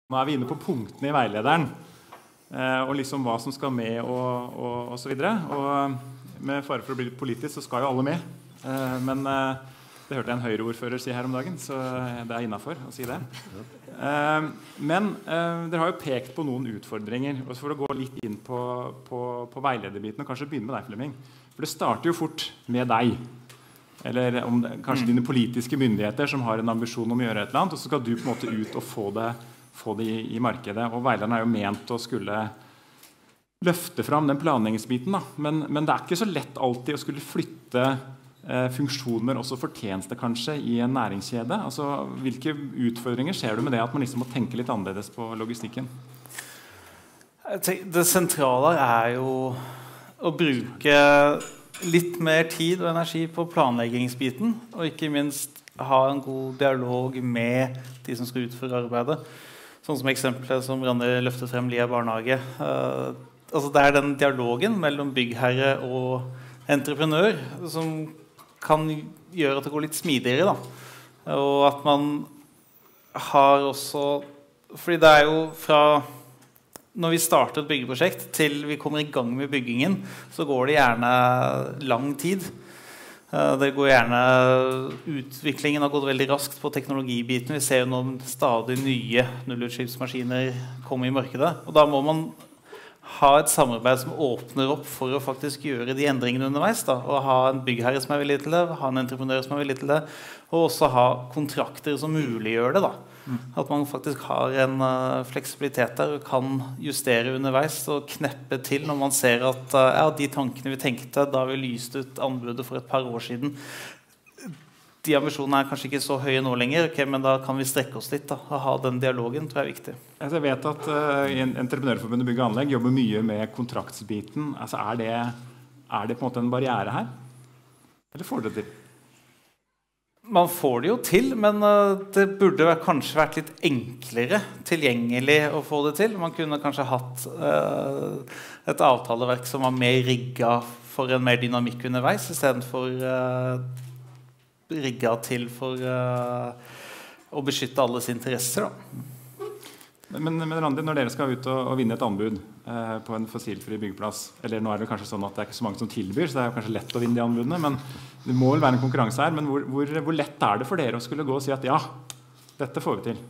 Nå vi inne på punktene i veilederen, og liksom hva som skal med og så videre. Og med fare for å bli politisk så skal jo alle med. Men det hørte jeg en Høyre-ordfører si her om dagen, så det innenfor å si det. Men dere har jo pekt på noen utfordringer, og for å gå litt inn på veilederbiten, og kanskje begynne med deg, Flemming. For det starter jo fort med deg. Eller kanskje dine politiske myndigheter som har en ambisjon om å gjøre et eller annet, og så skal du på en måte ut og få det i markedet. Og veilederen jo ment å skulle løfte fram den planleggingsbiten, da. Men det ikke så lett alltid å skulle flytte funksjoner, også fortjeneste kanskje, i en næringskjede. Altså, hvilke utfordringer ser du med det at man liksom må tenke litt annerledes på logistikken? Det sentrale jo å bruke litt mer tid og energi på planleggingsbiten, og ikke minst ha en god dialog med de som skal utføre arbeidet. Sånn som eksempelet som Randi løftet frem, Lia barnehage. Altså det den dialogen mellom byggherre og entreprenør som kan gjøre at det går litt smidigere, da. Og at man har også, fordi det jo fra når vi starter et byggeprosjekt til vi kommer i gang med byggingen, så går det gjerne lang tid. Det går gjerne, utviklingen har gått veldig raskt på teknologibiten. Vi ser jo noen stadig nye nullutslippsmaskiner komme i markedet. Og da må man ha et samarbeid som åpner opp for å faktisk gjøre de endringene underveis. Da. Og ha en byggherre som villig til det, ha en entreprenør som villig til det, og også ha kontrakter som muliggjør det. Da. At man faktisk har en fleksibilitet der og kan justere underveis og kneppe til når man ser at de tankene vi tenkte da vi lyste ut anbudet for et par år siden, de ambisjonene kanskje ikke så høye nå lenger, men da kan vi strekke oss litt da, og ha den dialogen, tror jeg viktig. Jeg vet at Entreprenørforbundet Bygg og Anlegg jobber mye med kontraktsbiten. Altså, det på en måte en barriere her? Eller får det til? Man får det jo til, men det burde kanskje vært litt enklere tilgjengelig å få det til. Man kunne kanskje hatt et avtaleverk som var mer rigget for en mer dynamikk underveis, i stedet for rigget til for å beskytte alles interesser. Da. Men Randi, når dere skal ut og vinne et anbud på en fossilfri byggeplass, eller nå det kanskje sånn at det ikke så mange som tilbyr, så det jo kanskje lett å vinne de anbudene, men det må vel være en konkurranse her, men hvor lett det for dere å skulle gå og si at ja, dette får vi til?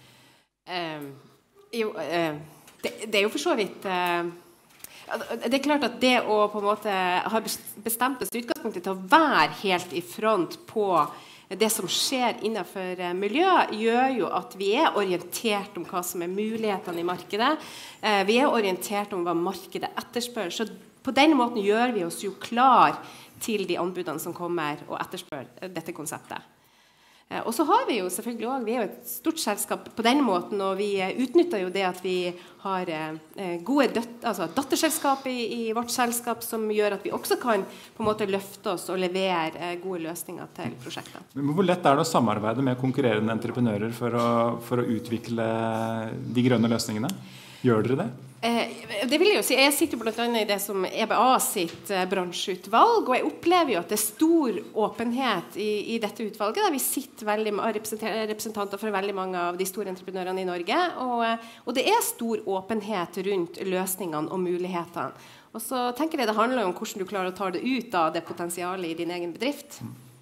Det jo for så vidt det klart at det å på en måte ha bestemt oss utgangspunktet til å være helt i front på det som skjer innenfor miljø, gjør jo at vi orientert om hva som mulighetene i markedet. Vi orientert om hva markedet etterspør. Så på denne måten gjør vi oss jo klar til de anbudene som kommer og etterspør dette konseptet. Og så har vi jo selvfølgelig også, vi jo et stort selskap på denne måten, og vi utnytter jo det at vi har gode datterselskap i vårt selskap som gjør at vi også kan på en måte løfte oss og levere gode løsninger til prosjekter. Men hvor lett det å samarbeide med konkurrerende entreprenører for å utvikle de grønne løsningene? Gjør dere det? Det vil jeg jo si. Jeg sitter blant annet i det som EBA sitt bransjeutvalg, og jeg opplever jo at det stor åpenhet i dette utvalget, der vi sitter representanter for veldig mange av de store entreprenørene i Norge, og det stor åpenhet rundt løsningene og mulighetene. Og så tenker jeg det handler om hvordan du klarer å ta det ut av det potensialet i din egen bedrift.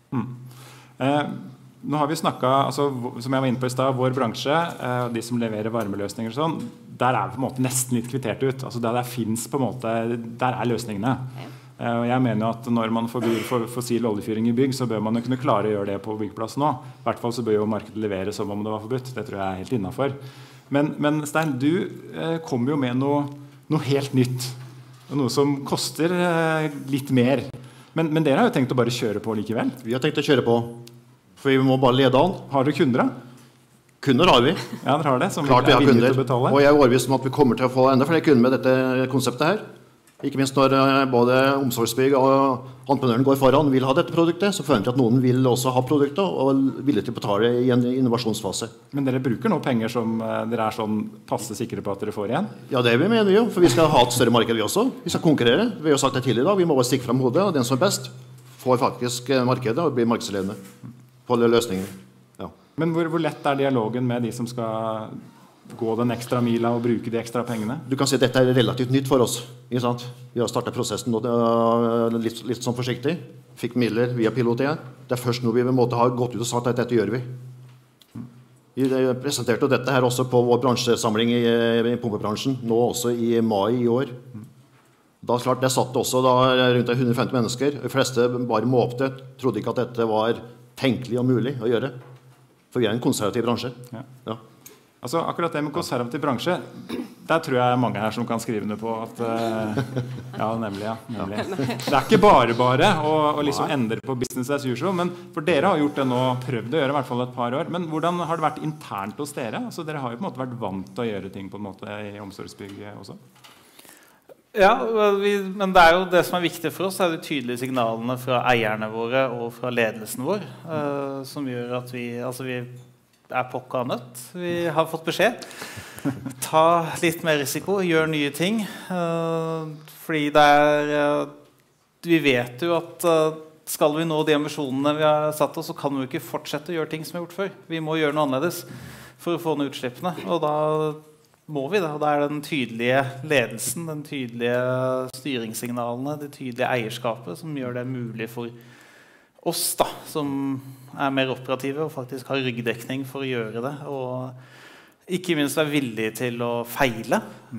Nå har vi snakket, altså, som jeg var inne på i sted, vår bransje, de som leverer varmeløsninger og sånn, der vi på en måte nesten litt kvittert ut. Altså der finnes på en måte, der løsningene. Ja. Og jeg mener jo at når man forbyr fossil oljefyring i bygg, så bør man jo kunne klare å gjøre det på byggeplassen nå. I hvert fall så bør jo markedet levere som om det var forbudt. Det tror jeg helt innenfor. Men Stein, du kom jo med noe helt nytt. Noe som koster litt mer. Men dere har jo tenkt å bare kjøre på likevel? Vi har tenkt å kjøre på. For vi må bare lede an. Har dere kunder da? Kunder har vi. Ja, dere har det, som klart vi har kunder. Til å betale. Og jeg overbevist om at vi kommer til å få enda flere kunder med dette konseptet her. Ikke minst når både omsorgsbygg og entreprenøren går foran vil ha dette produktet, så føler jeg at noen vil også ha produktet og er villige til å betale i en innovasjonsfase. Men dere bruker nå penger som dere sånn passe sikre på at dere får igjen? Ja, det mener vi jo, for vi skal ha et større marked vi også. Vi skal konkurrere. Vi har jo sagt det tidligere da, vi må bare stikke frem hodet, og den som best får faktisk markedet og blir markedsledende på løsninger. Ja. Men hvor lett dialogen med de som skal gå den ekstra mila og bruke de ekstra pengene? Du kan si at dette relativt nytt for oss. Ikke sant? Vi har startet prosessen nå, litt sånn forsiktig. Fikk midler via pilotert. Det først nå vi har gått ut og sagt at dette gjør vi. Vi presenterte dette her også på vår bransjesamling i pumpebransjen, nå også i mai i år. Da klart, det satt også rundt 150 mennesker. De fleste bare måpte, trodde ikke at dette var tenkelig og mulig å gjøre. For vi en konservativ bransje. Ja. Altså, akkurat det med konservativ bransje, der tror jeg mange her som kan skrive ned på at ja, nemlig. Det ikke bare å liksom endre på business as usual, men for dere har gjort det nå, prøvd å gjøre i hvert fall et par år. Men hvordan har det vært internt hos dere? Altså, dere har jo på en måte vært vant til å gjøre ting på en måte i omsorgsbygg også. Ja, men det jo det som viktig for oss, de tydelige signalene fra eierne våre og fra ledelsen vår, som gjør at vi pokka nødt. Vi har fått beskjed. Ta litt mer risiko, gjør nye ting. Fordi vi vet jo at skal vi nå de ambisjonene vi har satt oss, så kan vi ikke fortsette å gjøre ting som vi har gjort før. Vi må gjøre noe annerledes for å få ned utslippene. Og da må vi det. Og da det den tydelige ledelsen, den tydelige styringssignalene, det tydelige eierskapet som gjør det mulig for oss da, som mer operative og faktisk har ryggdekning for å gjøre det. Og ikke minst være villige til å feile.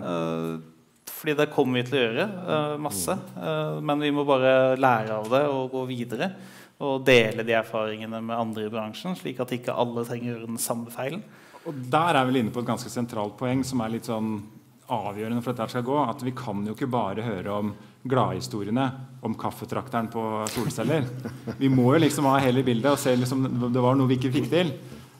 Fordi det kommer vi til å gjøre masse. Men vi må bare lære av det og gå videre. Og dele de erfaringene med andre i bransjen, slik at ikke alle trenger å gjøre den samme feilen. Og der vi inne på et ganske sentralt poeng som litt sånn avgjørende for at dette skal gå, at vi kan jo ikke bare høre om gladhistoriene om kaffetrakteren på solceller. Vi må jo liksom ha hele bildet og se liksom, det var noe vi ikke fikk til.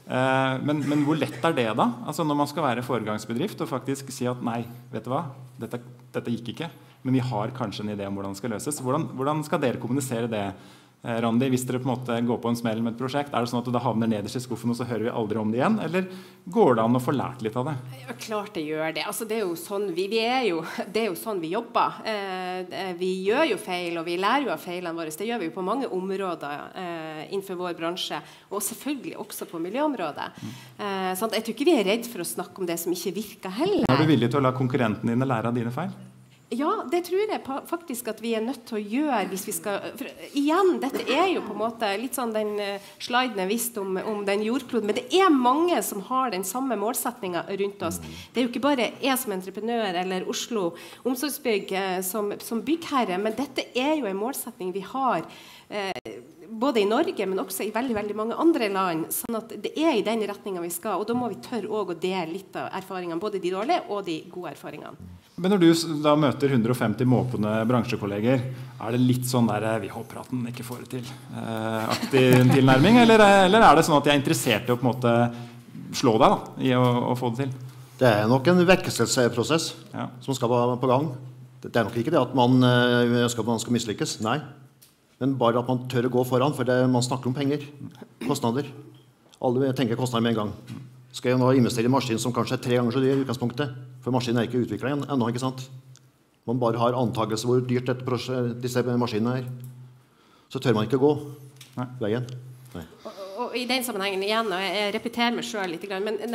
Men hvor lett det da? Altså når man skal være foregangsbedrift og faktisk si at nei, vet du hva? Dette gikk ikke, men vi har kanskje en idé om hvordan det skal løses. Hvordan skal dere kommunisere det? Randi, hvis dere på en måte går på en smell med et prosjekt, det sånn at det havner nederst i skuffen og så hører vi aldri om det igjen, eller går det an å få lært litt av det? Ja, klart det gjør det. Altså, det jo sånn det jo sånn vi jobber. Vi gjør jo feil, og vi lærer jo av feilene våre. Det gjør vi jo på mange områder innenfor vår bransje, og selvfølgelig også på miljøområdet. Sånn, jeg tror ikke vi redd for å snakke om det som ikke virker heller. Er du villig til å la konkurrentene dine lære av dine feil? Ja, det tror jeg faktisk at vi nødt til å gjøre hvis vi skal... For igjen, dette jo på en måte litt sånn den sliden jeg visste om den jordkloden, men det mange som har den samme målsetningen rundt oss. Det jo ikke bare jeg som entreprenør eller Oslo Omsorgsbygg som byggherre, men dette jo en målsetning vi har både i Norge, men også i veldig, veldig mange andre land, sånn at det i den retningen vi skal, og da må vi tørre også å dele litt av erfaringene, både de dårlige og de gode erfaringene. Men når du da møter 150 måpende bransjekolleger, det litt sånn der vi håper at den ikke får det til aktig tilnærming, eller det sånn at de interessert i å på en måte slå deg da, i å få det til? Det nok en vekkelsesprosess som skal være på gang. Det nok ikke det at man ønsker at man skal mislykkes, nei. Men bare at man tør å gå foran, for man snakker om penger, kostnader. Alle tenker kostnader med en gang. Skal jeg nå investere i maskin som kanskje 3 ganger så dyr i utgangspunktet? For maskinen ikke utviklet ennå, ikke sant? Man bare har antagelse hvor dyrt disse maskinene så tør man ikke gå veien. Nei. Og i den sammenhengen igjen, og jeg repeterer meg selv litt,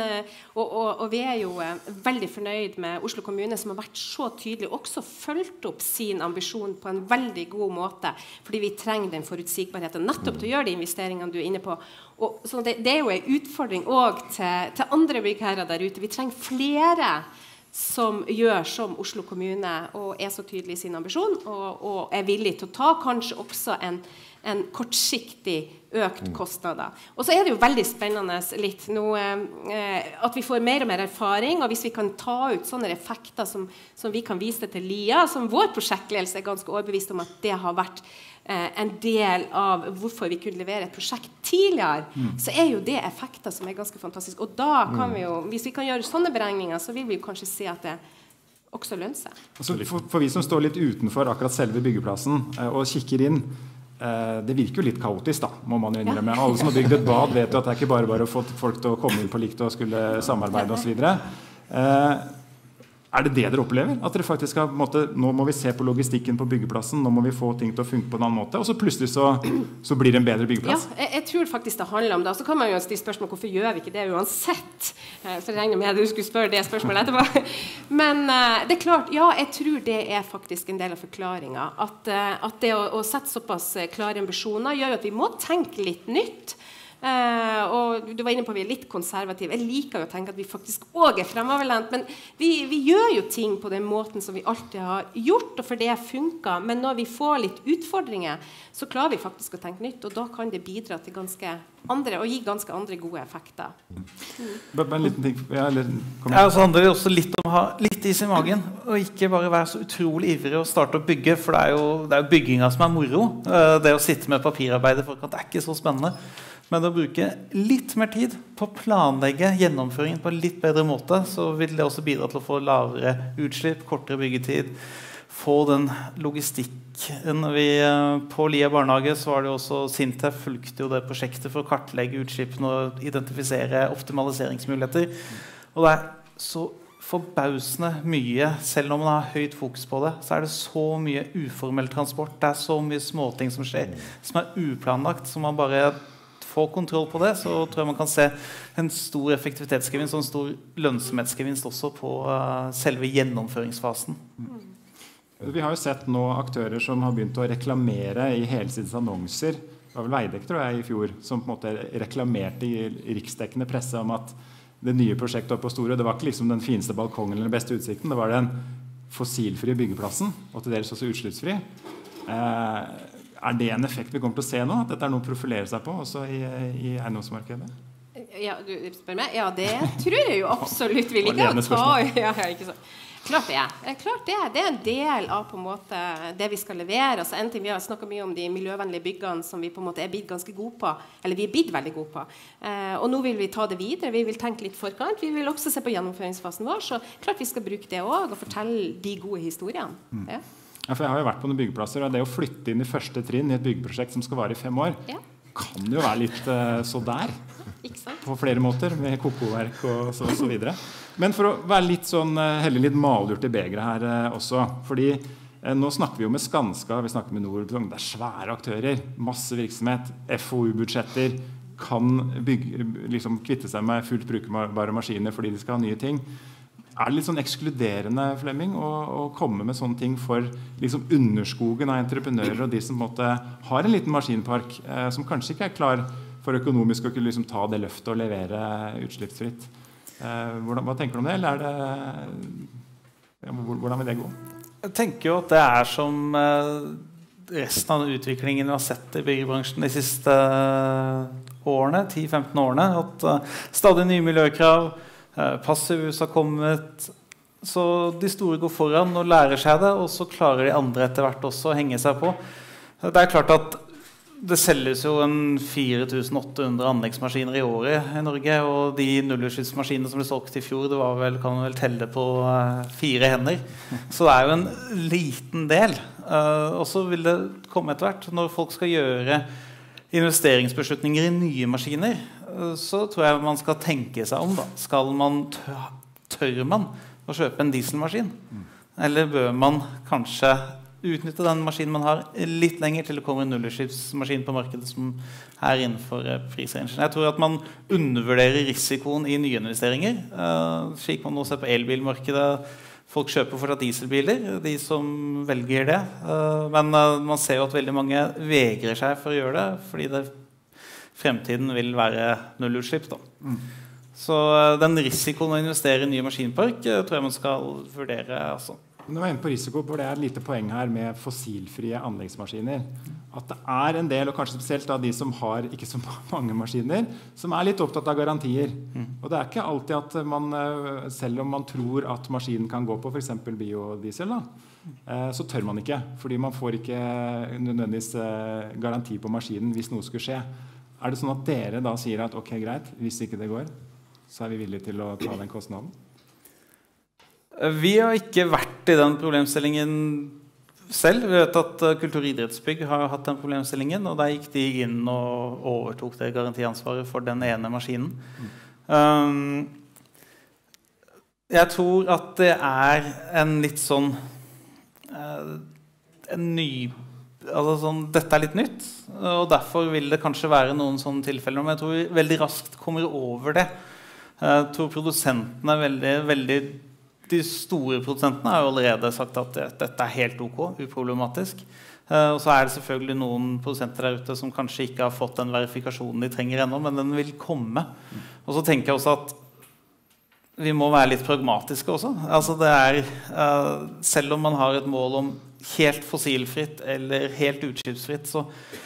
og vi jo veldig fornøyd med Oslo kommune som har vært så tydelig, også fulgt opp sin ambisjon på en veldig god måte, fordi vi trenger den forutsigbarheten nettopp til å gjøre de investeringene du inne på. Og, så det jo en utfordring også til andre byggherrer der ute. Vi trenger flere som gjør som Oslo kommune og så tydelig i sin ambisjon, og villig til å ta kanskje også en kortsiktig økt kostnader. Og så det jo veldig spennende litt nå, at vi får mer og mer erfaring, og hvis vi kan ta ut sånne effekter som vi kan vise til LIA, som vår prosjektledelse ganske overbevist om at det har vært en del av hvorfor vi kunne levere et prosjekt tidligere, så jo det effekter som ganske fantastisk. Og da kan vi jo, hvis vi kan gjøre sånne beregninger, så vil vi jo kanskje se at det også lønner seg. Altså, for vi som står litt utenfor akkurat selve byggeplassen og kikker inn, det virker jo litt kaotisk da, må man jo innrømme. Alle som har bygd et bad vet jo at det ikke bare å få folk til å komme inn på likt og skulle samarbeide og så videre. det det dere opplever? At dere faktisk har, på en måte, nå må vi se på logistikken på byggeplassen, nå må vi få ting til å funke på en annen måte, og så plutselig så blir det en bedre byggeplass? Ja, jeg tror faktisk det handler om det. Så kan man jo stille spørsmål hvorfor gjør vi ikke det uansett? Så jeg regner med at du skulle spørre det spørsmålet etterpå. Men det klart, ja, jeg tror det faktisk en del av forklaringen. At det å sette såpass klare ambisjoner gjør at vi må tenke litt nytt. Og du var inne på at vi litt konservative. Jeg liker jo å tenke at vi faktisk også fremoverlent, men vi gjør jo ting på den måten som vi alltid har gjort, og for det funker. Men når vi får litt utfordringer, så klarer vi faktisk å tenke nytt, og da kan det bidra til ganske andre, og gi ganske andre gode effekter. Bare en liten ting. Så handler det også litt om å ha litt is i magen, og ikke bare være så utrolig ivrig å starte å bygge, for det er jo bygginga som moro. Det å sitte med papirarbeidet for at det ikke så spennende. Men å bruke litt mer tid på å planlegge gjennomføringen på en litt bedre måte, så vil det også bidra til å få lavere utslipp, kortere byggetid, få den logistikken. På Lia barnehage så var det også Sintef fulgte jo det prosjektet for å kartlegge utslippene og identifisere optimaliseringsmuligheter. Og det så forbausende mye, selv om man har høyt fokus på det, så det så mye uformell transport, det så mye småting som skjer, som uplanlagt, som man bare få kontroll på det, så tror jeg man kan se en stor effektivitetsgevinst og en stor lønnsomhetsgevinst også på selve gjennomføringsfasen. Vi har jo sett nå aktører som har begynt å reklamere i helsides annonser. Det var vel Veidekke, tror jeg, i fjor, som på en måte reklamerte i riksdekkende presse om at det nye prosjektet oppe på Storø, det var ikke liksom den fineste balkongen eller den beste utsikten, det var den fossilfrie byggeplassen, og til dels også utslippsfri. Det en effekt vi kommer til å se nå? At dette noe å profilere seg på også i eiendomsmarkedet? Ja, du spør meg? Ja, det tror jeg jo absolutt vi liker å ta. Ja, ikke så. Klart det. Klart det. Det en del av på en måte det vi skal levere. Altså, en ting vi har snakket mye om de miljøvennlige byggene som vi på en måte blitt ganske gode på, eller vi blitt veldig gode på. Og nå vil vi ta det videre. Vi vil tenke litt forkant. Vi vil også se på gjennomføringsfasen vår, så klart vi skal bruke det også, og fortelle de gode historiene. Ja. Ja, for jeg har jo vært på noen byggeplasser, og det å flytte inn i første trinn i et byggeprosjekt som skal vare i 5 år, kan jo være litt så der på flere måter, med kokoverk og så videre. Men for å være litt sånn, heller litt malurt i begeret her også, fordi nå snakker vi jo med Skanska, vi snakker med Nord, det svære aktører, masse virksomhet, FoU-budsjetter, kan liksom kvitte seg med fullt brukbare maskiner fordi de skal ha nye ting. Det litt sånn ekskluderende, Flemming, å komme med sånne ting for liksom underskogen av entreprenører og de som på en måte har en liten maskinpark som kanskje ikke klar for økonomisk å kunne liksom ta det løftet og levere utslippsfritt? Hva tenker du om det, eller hvordan vil det gå? Jeg tenker jo at det som resten av utviklingen vi har sett i byggebransjen de siste årene, 10-15 årene, at stadig nye miljøkrav, passivhus har kommet, så de store går foran og lærer seg det, og så klarer de andre etter hvert også å henge seg på. Det klart at det selges jo 4800 anleggsmaskiner i året i Norge, og de nullutslippsmaskinene som ble solgt i fjor, kan man vel telle på 4 hender. Så det jo en liten del. Og så vil det komme etter hvert, når folk skal gjøre investeringsbeslutninger i nye maskiner, så tror jeg man skal tenke seg om da. Tør man å kjøpe en dieselmaskin? Eller bør man kanskje utnytte den maskinen man har litt lenger til det kommer en nullutslippsmaskin på markedet som innenfor prisrangen? Jeg tror at man undervurderer risikoen i nyinvesteringer. Slik man nå ser på elbilmarkedet, folk kjøper fortsatt dieselbiler, de som velger det. Men man ser jo at veldig mange vegrer seg for å gjøre det, fordi fremtiden vil være nullutslipp. Så den risikoen å investere i ny maskinpark tror jeg man skal vurdere. Altså. Nå var jeg inne på risiko, for det et lite poeng her med fossilfrie anleggsmaskiner. At det en del, og kanskje spesielt av de som har ikke så mange maskiner, som litt opptatt av garantier. Og det ikke alltid at man, selv om man tror at maskinen kan gå på for eksempel biodiesel, så tør man ikke, fordi man får ikke nødvendigvis garanti på maskinen hvis noe skulle skje. Det sånn at dere da sier at ok, greit, hvis ikke det går, så vi villige til å ta den kostnaden? Vi har ikke vært i den problemstillingen selv. Vi vet at Kultur- og idrettsbygg har hatt den problemstillingen, og der gikk de inn og overtok det garantiansvaret for den ene maskinen. Jeg tror at det en litt sånn en ny altså sånn, dette litt nytt, og derfor vil det kanskje være noen sånne tilfeller, men jeg tror vi veldig raskt kommer over det. Jeg tror produsentene de store produsentene har jo allerede sagt at dette helt ok, uproblematisk. Og så det selvfølgelig noen produsenter der ute som kanskje ikke har fått den verifikasjonen de trenger ennå, men den vil komme. Og så tenker jeg også at vi må være litt pragmatiske også. Altså det selv om man har et mål om helt fossilfritt eller helt utslippsfritt, så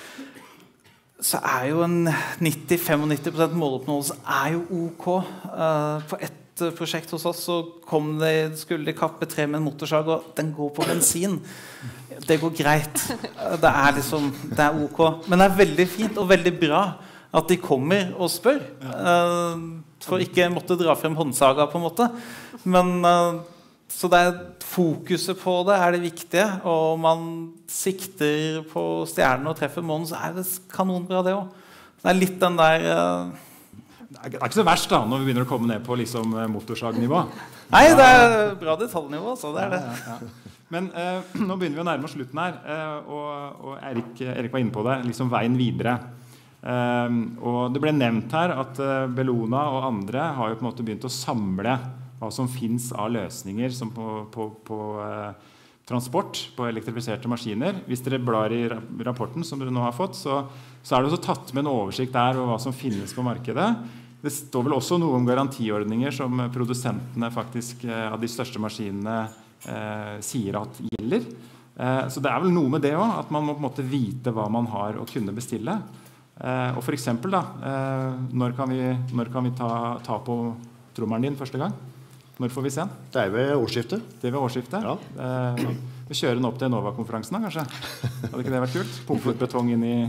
jo en 90-95% måloppnåelse jo ok. På et prosjekt hos oss så skulle de kappe 3 med en motorsag, og den går på bensin. Det går greit. Det liksom, det ok. Men det veldig fint og veldig bra at de kommer og spør. For ikke måtte dra frem håndsaga på en måte. Men så fokuset på det det viktige, og man sikter på stjernen og treffer månen, så det kanonbra det også. Det litt den der Det ikke så verst da, når vi begynner å komme ned på liksom, motorsagnivå. Nei, det bra detaljnivå, så det det. Ja. Men nå begynner vi å nærme oss slutten her, og Erik var inne på det, liksom veien videre. Og det ble nevnt her at Bellona og andre har jo på en måte begynt å samle hva som finnes av løsninger som på transport, på elektrifiserte maskiner. Hvis dere blar i rapporten som dere nå har fått, så det også tatt med en oversikt der over hva som finnes på markedet. Det står vel også noe om garantiordninger som produsentene faktisk av de største maskinene sier at gjelder. Så det vel noe med det også, at man må på en måte vite hva man har å kunne bestille. Og for eksempel da, når kan vi ta på trommelen din første gang? Når får vi se den? Det ved årsskiftet. Det ved årsskiftet? Ja. Vi kjører den opp til Nova-konferansen da, kanskje? Hadde ikke det vært kult? Pumpe ut betong inn i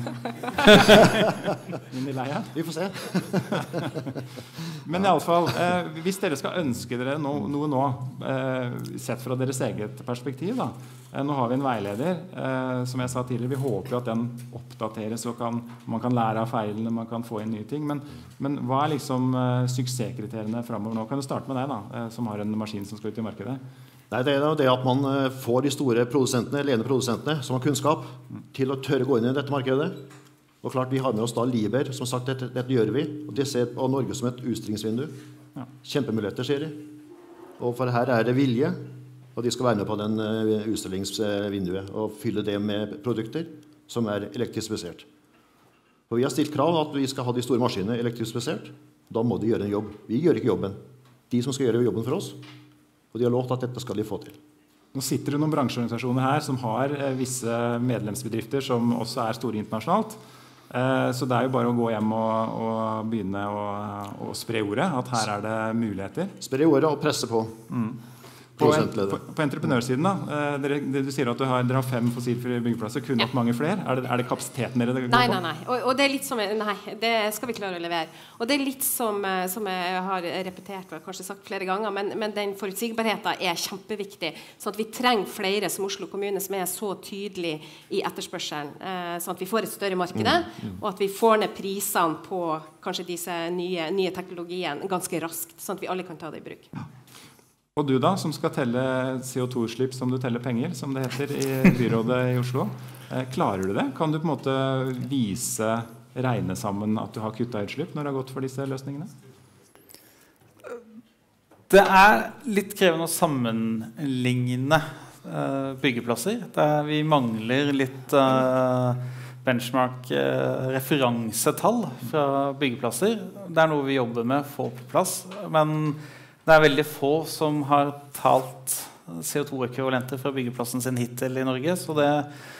leia? Vi får se. Men i alle fall, hvis dere skal ønske dere noe nå, sett fra deres eget perspektiv da, nå har vi en veileder, som jeg sa tidligere, vi håper at den oppdateres, og man kan lære av feilene, man kan få inn nye ting, men hva liksom suksesskriteriene fremover nå? Kan du starte med deg da, som har en maskin som skal ut i markedet? Nei, det det at man får de store produsentene, ledende produsentene, som har kunnskap, til å tørre gå inn i dette markedet. Og klart, vi har med oss da Liber, som sagt, dette gjør vi, og de ser på Norge som et utstillingsvindu. Ja. Kjempemuligheter, sier de. Og for her det vilje, og de skal være med på den utstillingsvinduet, og fylle det med produkter som elektrifisert. Og vi har stilt krav at vi skal ha de store maskinene elektrifisert. Da må de gjøre en jobb. Vi gjør ikke jobben. De som skal gjøre jobben for oss, og de har lovt at dette skal de få til. Nå sitter det noen bransjeorganisasjoner her som har visse medlemsbedrifter som også store internasjonalt. Så det jo bare å gå hjem og begynne å spre ordet, at her det muligheter. Spre ordet og presse på. På entreprenørsiden da, du sier at dere har 5 fossilfrie byggeplasser, kunne nok mange flere. Det kapasiteten dere går på? Nei. Og det litt som, nei, det skal vi klare å levere. Og det litt som jeg har repetert og kanskje sagt flere ganger, men den forutsigbarheten kjempeviktig, sånn at vi trenger flere som Oslo kommune som så tydelig i etterspørselen, sånn at vi får et større marked, og at vi får ned prisene på kanskje disse nye teknologien ganske raskt, sånn at vi alle kan ta det i bruk. Og du da, som skal telle CO2-utslipp som du teller penger, som det heter i byrådet i Oslo. Klarer du det? Kan du på en måte regne sammen at du har kuttet utslipp når du har gått for disse løsningene? Det litt krevende å sammenligne byggeplasser. Vi mangler litt benchmark referansetall fra byggeplasser. Det noe vi jobber med å få på plass, men det veldig få som har talt CO2-ekvivalenter fra byggeplassen sin hittil i Norge, så det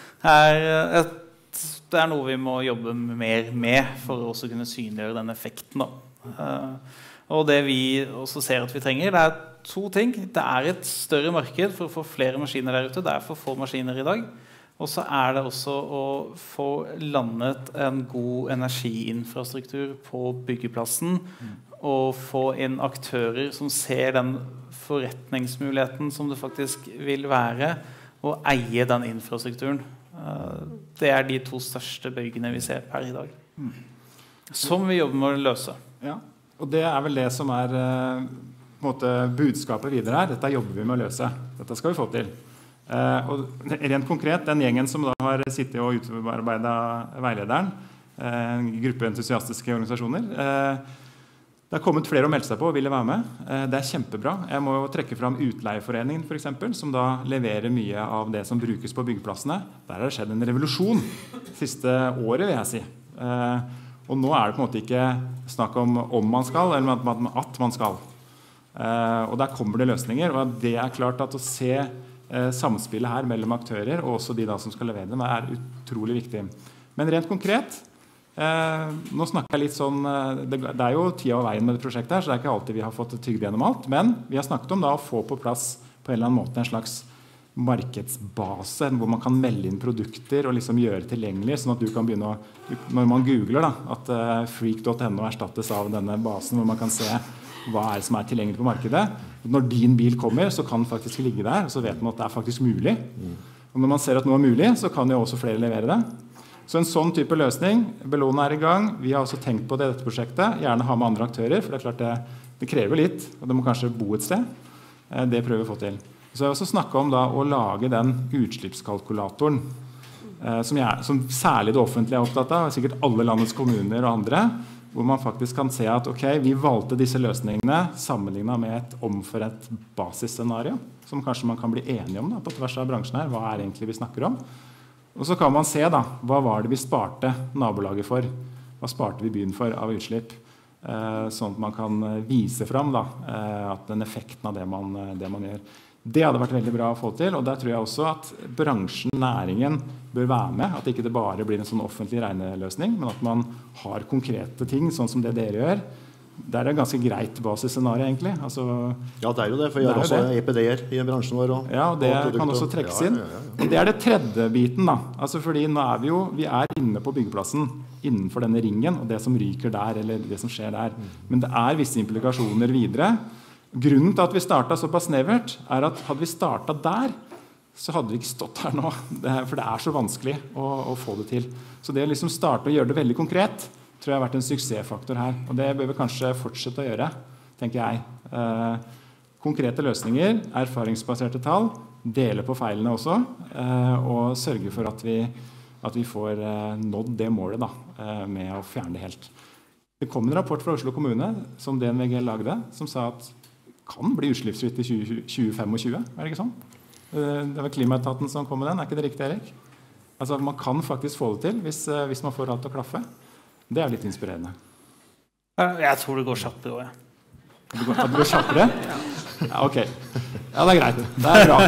noe vi må jobbe mer med for å også kunne synliggjøre den effekten. Og det vi også ser at vi trenger, det 2 ting. Det et større marked for å få flere maskiner der ute. Det for få maskiner i dag. Og så det også å få landet en god energiinfrastruktur på byggeplassen, og få inn aktører som ser den forretningsmuligheten som det faktisk vil være å eie den infrastrukturen. Det de 2 største bøygene vi ser per i dag. Som vi jobber med å løse. Ja, og det vel det som på en på en måte budskapet videre her. Dette jobber vi med å løse. Dette skal vi få til. Og rent konkret, den gjengen som da har sittet og utarbeidet veilederen, en gruppe entusiastiske organisasjoner, det har kommet flere og meldt seg på og ville være med. Det kjempebra. Jeg må jo trekke fram Utleieforeningen for eksempel, som da leverer mye av det som brukes på byggeplassene. Der har det skjedd en revolusjon siste året, vil jeg si. Og nå det på en måte ikke snakk om man skal, eller at man skal. Og der kommer det løsninger, og det klart at å se samspillet her mellom aktører, og også de da som skal levere dem, utrolig viktig. Men rent konkret, nå snakker jeg litt sånn, det jo tida og veien med det prosjektet her, så det ikke alltid vi har fått tygd gjennom alt, men vi har snakket om da å få på plass på en eller annen måte en slags markedsbase, hvor man kan melde inn produkter og liksom gjøre tilgjengelig, sånn at du kan begynne å, når man googler da, at freak.no erstattes av denne basen, hvor man kan se hva som tilgjengelig på markedet. Når din bil kommer, så kan den faktisk ligge der, og så vet man at det faktisk mulig. Og når man ser at noe mulig, så kan jo også flere levere det. Så en sånn type løsning, Bellona I gang, vi har også tenkt på det i dette prosjektet, gjerne ha med andre aktører, for det klart det krever litt, og det må kanskje bo et sted. Det prøver vi å få til. Så jeg har også snakket om da, å lage den utslippskalkulatoren, som særlig det offentlige opptatt av, sikkert alle landets kommuner og andre, hvor man faktisk kan se at ok, vi valgte disse løsningene sammenlignet med et omforent basisscenario, som kanskje man kan bli enige om da, på tvers av bransjen her, hva egentlig vi snakker om. Og så kan man se da, hva var det vi sparte nabolaget for, hva sparte vi byen for av utslipp, sånn at man kan vise frem da, at den effekten av det man gjør. Det hadde vært veldig bra å få til, og der tror jeg også at bransjen, næringen bør være med, at ikke det bare blir en sånn offentlig regneløsning, men at man har konkrete ting, sånn som det dere gjør. Det et ganske greit basisscenario egentlig. Altså, ja, det jo det, for vi har også EPD-er I bransjen vår. Ja, og det kan også trekkes inn. Og det det tredje biten da. Altså fordi nå vi inne på byggeplassen, innenfor denne ringen, og det som ryker der, eller det som skjer der. Men det visse implikasjoner videre. Grunnen til at vi startet såpass snevert, at hadde vi startet der, så hadde vi ikke stått her nå. For det så vanskelig å få det til. Så det liksom starte å gjøre det veldig konkret, tror jeg har vært en suksessfaktor her. Og det bør vi kanskje fortsette å gjøre, tenker jeg. Konkrete løsninger, erfaringsbaserte tall, dele på feilene også, og sørge for at vi får nådd det målet da, med å fjerne det helt. Det kom en rapport fra Oslo kommune, som DNVG lagde, som sa at kan bli utslippsfritt I 2025, det ikke sånn? Det var Klimaetaten som kom med den, ikke det riktig, Erik? Altså, man kan faktisk få det til hvis man får alt til å klaffe. Det litt inspirerende. Jeg tror det går kjappere også, Det går kjappere? Ja, ok. Ja, det greit. Det bra.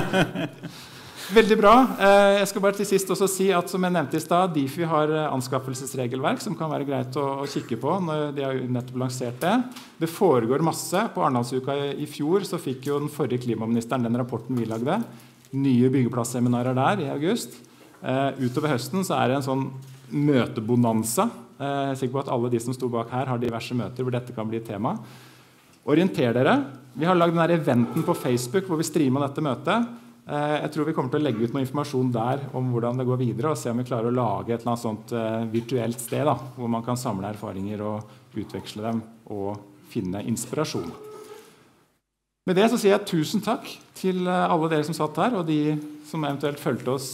Veldig bra. Jeg skal bare til sist også si at som jeg nevnte I sted, DIFI har anskaffelsesregelverk som kan være greit å kikke på når de har nettopp lansert det. Det foregår masse. På Arendalsuka I fjor så fikk jo den forrige klimaministeren den rapporten vi lagde. Nye byggeplassseminarer der I august. Utover høsten så det en sånn møtebonanza. Jeg sikker på at alle de som sto bak her har diverse møter hvor dette kan bli et tema. Orienter dere. Vi har lagd denne eventen på Facebook hvor vi streamer dette møtet. Jeg tror vi kommer til å legge ut noe informasjon der om hvordan det går videre, og se om vi klarer å lage et eller annet sånt virtuelt sted da, hvor man kan samle erfaringer og utveksle dem og finne inspirasjon. Med det så sier jeg tusen takk til alle dere som satt her, og de som eventuelt følte oss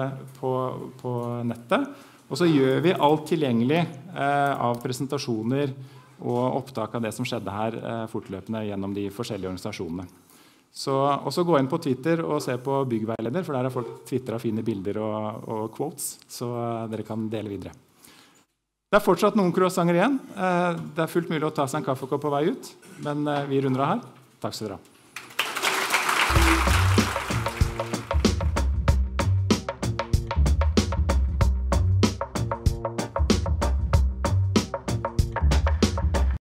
på nettet. Og så gjør vi alt tilgjengelig av presentasjoner og opptak av det som skjedde her fortløpende gjennom de forskjellige organisasjonene. Og så gå inn på Twitter og se på Byggveileder, for der har folk twitteret fine bilder og quotes, så dere kan dele videre. Det fortsatt noen croissanter igjen. Det fullt mulig å ta seg en kaffekopp på vei ut, men vi runder av her. Takk skal dere ha.